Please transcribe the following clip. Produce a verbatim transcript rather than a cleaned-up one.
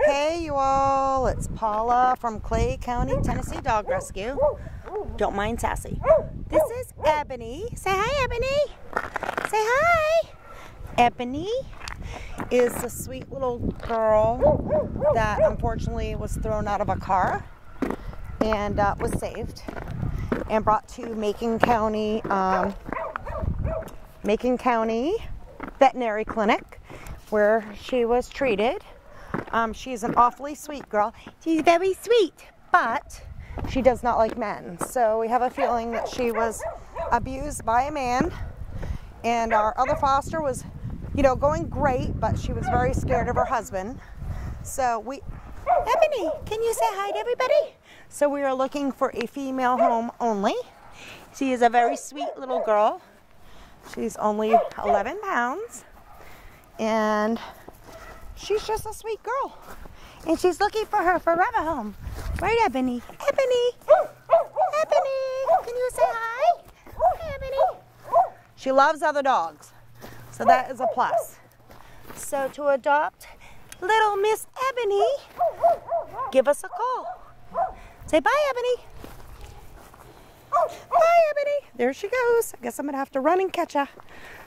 Hey you all, it's Paula from Clay County, Tennessee Dog Rescue. Don't mind Sassy. This is Ebony. Say hi, Ebony. Say hi. Ebony is a sweet little girl that unfortunately was thrown out of a car and uh, was saved and brought to Macon County, um, Macon County Veterinary Clinic, where she was treated. Um, she's an awfully sweet girl. She's very sweet, but she does not like men. So we have a feeling that she was abused by a man. And our other foster was, you know, going great, but she was very scared of her husband. So we, Ebony, can you say hi to everybody? So we are looking for a female home only. She is a very sweet little girl. She's only eleven pounds. And she's just a sweet girl. And she's looking for her forever home. Right, Ebony? Ebony! Ebony! Can you say hi? Hi, Ebony. She loves other dogs. So that is a plus. So to adopt little Miss Ebony, give us a call. Say bye, Ebony. Bye, Ebony. There she goes. I guess I'm going to have to run and catch her.